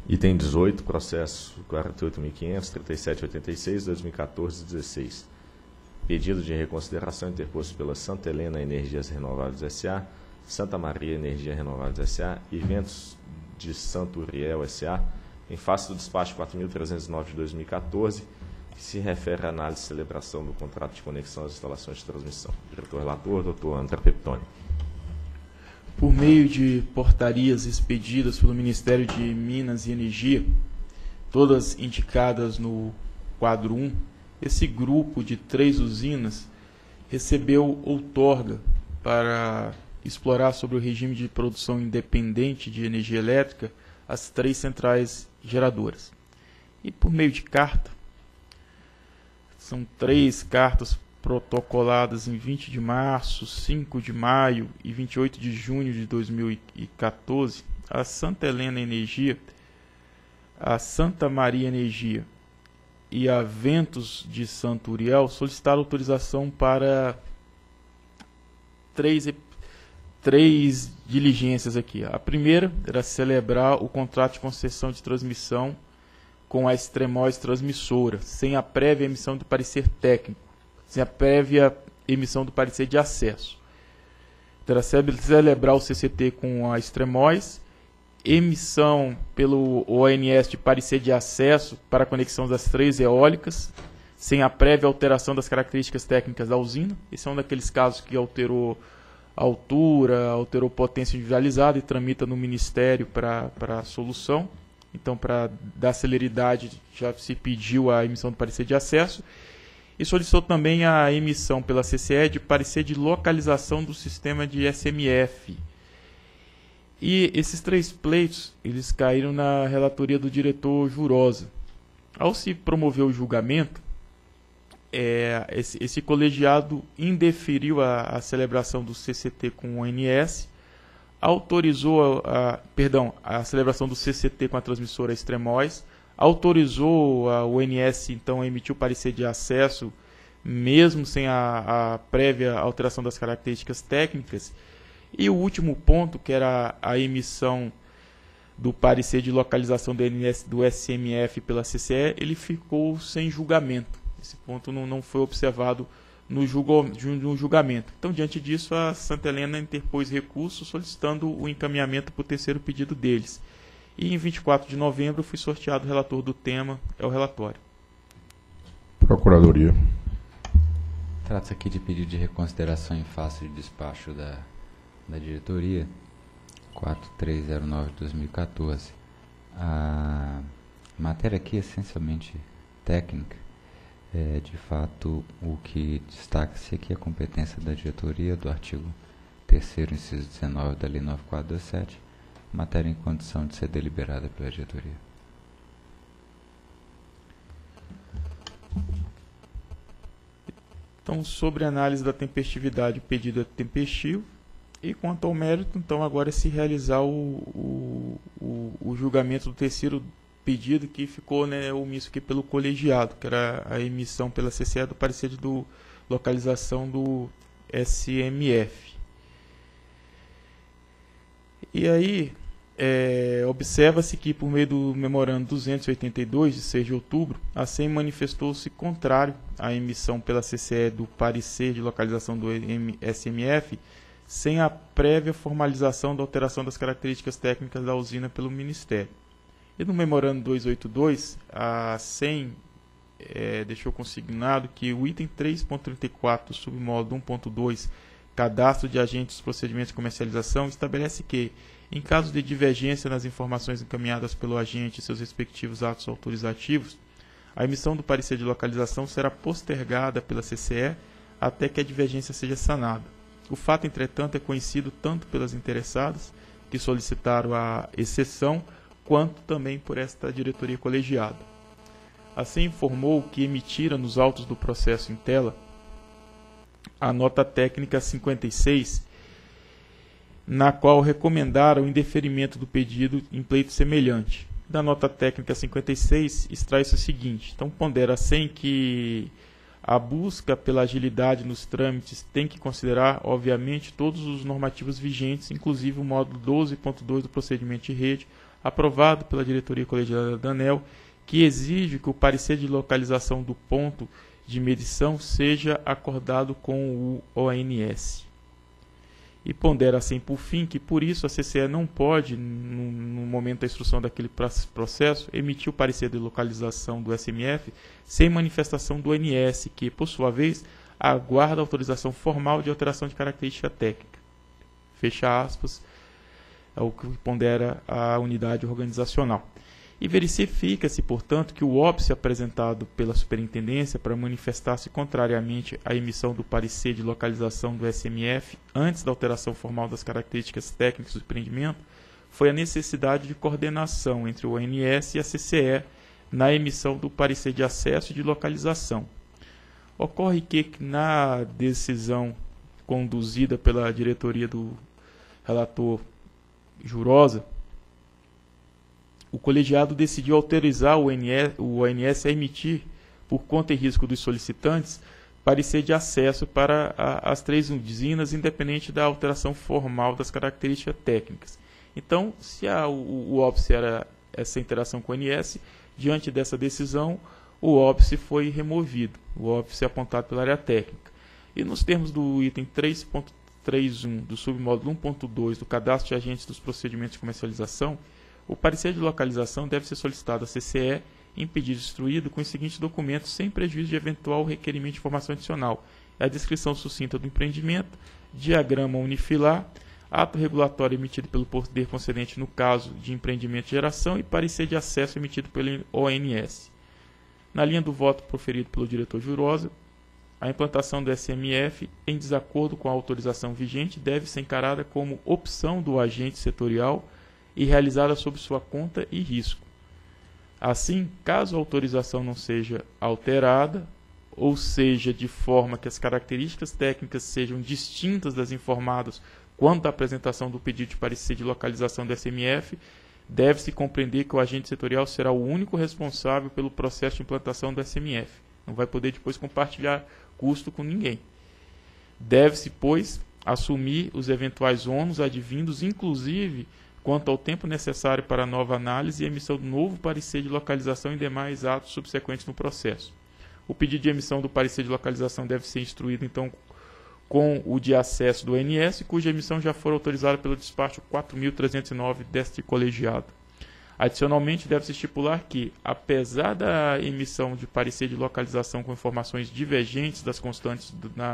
Item 18, processo 48.500, 3786, 2014-16. Pedido de reconsideração interposto pela Santa Helena Energias Renováveis S.A., Santa Maria Energia Renováveis S.A. e Ventos de Santo Uriel S.A., em face do despacho 4.309 de 2014, que se refere à análise e celebração do contrato de conexão às instalações de transmissão. Diretor-relator, Dr. André Peptoni. Por meio de portarias expedidas pelo Ministério de Minas e Energia, todas indicadas no quadro 1, esse grupo de 3 usinas recebeu outorga para explorar sobre o regime de produção independente de energia elétrica as 3 centrais geradoras. E por meio de carta, são 3 cartas protocoladas em 20 de março, 5 de maio e 28 de junho de 2014, a Santa Helena Energia, a Santa Maria Energia e a Ventos de Santo Uriel solicitaram autorização para 3 diligências aqui. A primeira era celebrar o contrato de concessão de transmissão com a Extremóis Transmissora, sem a prévia emissão do parecer técnico, sem a prévia emissão do parecer de acesso. Então, era celebrar o CCT com a Extremóis, emissão pelo ONS de parecer de acesso para a conexão das 3 eólicas, sem a prévia alteração das características técnicas da usina. Esse é um daqueles casos que alterou a altura, alterou potência individualizada e tramita no Ministério para a solução. Então, para dar celeridade, já se pediu a emissão do parecer de acesso e solicitou também a emissão pela CCE de parecer de localização do sistema de SMF. E esses 3 pleitos, eles caíram na relatoria do diretor Jurosa. Ao se promover o julgamento, esse colegiado indeferiu a celebração do CCT com o ONS, autorizou a celebração do CCT com a transmissora Extremóis, autorizou a ONS então a emitir o parecer de acesso, mesmo sem a prévia alteração das características técnicas. E o último ponto, que era a emissão do parecer de localização do SMF pela CCE, ele ficou sem julgamento. Esse ponto não foi observado no julgamento. Então, diante disso, a Santa Helena interpôs recurso solicitando o encaminhamento para o terceiro pedido deles. E em 24 de novembro foi sorteado o relator do tema, é o relatório. Procuradoria. Trata-se aqui de pedido de reconsideração em face de despacho da diretoria 4309 de 2014. A matéria aqui é essencialmente técnica. De fato, o que destaca-se aqui é a competência da diretoria do artigo 3º, inciso 19 da Lei 9427, matéria em condição de ser deliberada pela diretoria. Então, sobre a análise da tempestividade, o pedido é tempestivo. E quanto ao mérito, então, agora é se realizar o julgamento do terceiro pedido, que ficou omisso aqui pelo colegiado, que era a emissão pela CCE do parecer de localização do SMF. E aí, observa-se que, por meio do memorando 282, de 6 de outubro, a SEM manifestou-se contrário à emissão pela CCE do parecer de localização do SMF, sem a prévia formalização da alteração das características técnicas da usina pelo Ministério. E no memorando 282, a SEM deixou consignado que o item 3.34 do submódulo 1.2, cadastro de agentes dos procedimentos de comercialização, estabelece que, em caso de divergência nas informações encaminhadas pelo agente e seus respectivos atos autorizativos, a emissão do parecer de localização será postergada pela CCE até que a divergência seja sanada. O fato, entretanto, é conhecido tanto pelas interessadas, que solicitaram a exceção, quanto também por esta diretoria colegiada. Assim, informou que emitira nos autos do processo em tela a nota técnica 56, na qual recomendaram o indeferimento do pedido em pleito semelhante. Da nota técnica 56, extrai-se o seguinte: então, pondera a SEM que a busca pela agilidade nos trâmites tem que considerar, obviamente, todos os normativos vigentes, inclusive o módulo 12.2 do procedimento de rede, aprovado pela diretoria colegiada da ANEEL, que exige que o parecer de localização do ponto de medição seja acordado com o ONS. E pondera assim, por fim, que por isso a CCE não pode, no momento da instrução daquele processo, emitir o parecer de localização do SMF sem manifestação do ONS, que, por sua vez, aguarda autorização formal de alteração de característica técnica. Fecha aspas, é o que pondera a unidade organizacional. E verifica-se, portanto, que o óbice apresentado pela superintendência para manifestar-se contrariamente à emissão do parecer de localização do SMF antes da alteração formal das características técnicas do empreendimento foi a necessidade de coordenação entre o ONS e a CCE na emissão do parecer de acesso e de localização. Ocorre que, na decisão conduzida pela diretoria do relator Jurosa, o colegiado decidiu autorizar o ONS a emitir, por conta e risco dos solicitantes, parecer de acesso para as 3 usinas, independente da alteração formal das características técnicas. Então, se o óbice era essa interação com o ONS, diante dessa decisão, o óbice foi removido, o óbice apontado pela área técnica. E nos termos do item 3.31 do submódulo 1.2 do Cadastro de Agentes dos Procedimentos de Comercialização, o parecer de localização deve ser solicitado à CCE em pedido instruído com os seguintes documentos, sem prejuízo de eventual requerimento de informação adicional: a descrição sucinta do empreendimento, diagrama unifilar, ato regulatório emitido pelo poder concedente no caso de empreendimento de geração e parecer de acesso emitido pelo ONS. Na linha do voto proferido pelo diretor Jurosa, a implantação do SMF, em desacordo com a autorização vigente, deve ser encarada como opção do agente setorial e realizada sob sua conta e risco. Assim, caso a autorização não seja alterada, ou seja, de forma que as características técnicas sejam distintas das informadas quanto à apresentação do pedido de parecer de localização do SMF, deve-se compreender que o agente setorial será o único responsável pelo processo de implantação do SMF. Não vai poder depois compartilhar custo com ninguém. Deve-se, pois, assumir os eventuais ônus advindos, inclusive quanto ao tempo necessário para a nova análise e emissão do novo parecer de localização e demais atos subsequentes no processo. O pedido de emissão do parecer de localização deve ser instruído, então, com o de acesso do ONS, cuja emissão já for autorizada pelo despacho 4.309 deste colegiado. Adicionalmente, deve-se estipular que, apesar da emissão de parecer de localização com informações divergentes das constantes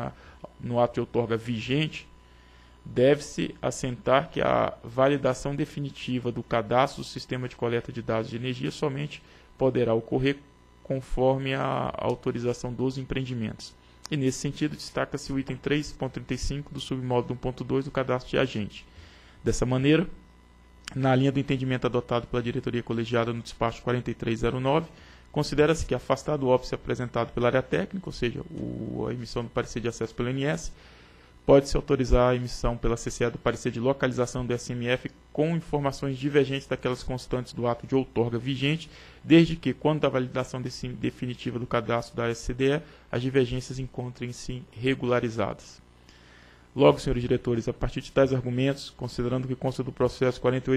no ato de outorga vigente, deve-se assentar que a validação definitiva do cadastro do sistema de coleta de dados de energia somente poderá ocorrer conforme a autorização dos empreendimentos. E, nesse sentido, destaca-se o item 3.35 do submódulo 1.2 do cadastro de agente. Dessa maneira, na linha do entendimento adotado pela diretoria colegiada no despacho 4309, considera-se que, afastado o óbice apresentado pela área técnica, ou seja, a emissão do parecer de acesso pelo ONS, pode-se autorizar a emissão pela CCE do parecer de localização do SMF com informações divergentes daquelas constantes do ato de outorga vigente, desde que, quando da validação definitiva do cadastro da SCDE, as divergências encontrem-se regularizadas. Logo, senhores diretores, a partir de tais argumentos, considerando que consta do processo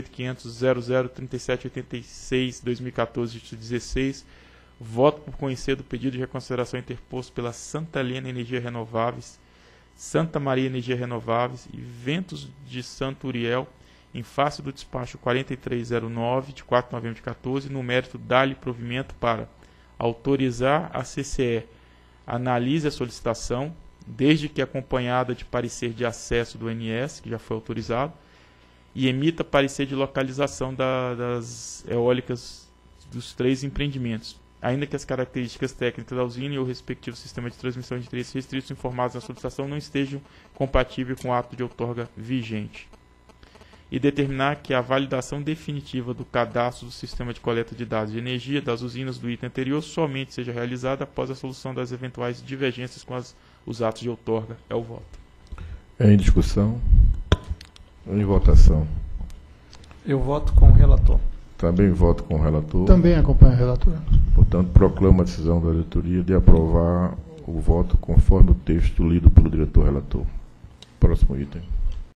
48.500.003786/2014-16, voto por conhecer do pedido de reconsideração interposto pela Santa Helena Energia Renováveis, Santa Maria Energia Renováveis e Ventos de Santo Uriel, em face do despacho 4309, de 4 de novembro de 14, no mérito dar-lhe provimento para autorizar a CCE analise a solicitação, desde que acompanhada de parecer de acesso do ONS, que já foi autorizado, e emita parecer de localização das eólicas dos 3 empreendimentos, ainda que as características técnicas da usina e o respectivo sistema de transmissão de interesses restritos informados na solicitação não estejam compatíveis com o ato de outorga vigente. E determinar que a validação definitiva do cadastro do sistema de coleta de dados de energia das usinas do item anterior somente seja realizada após a solução das eventuais divergências com os atos de outorga. É o voto. Em discussão. Em votação. Eu voto com o relator. Também voto com o relator. Também acompanho o relator. Portanto, proclamo a decisão da diretoria de aprovar o voto conforme o texto lido pelo diretor relator. Próximo item.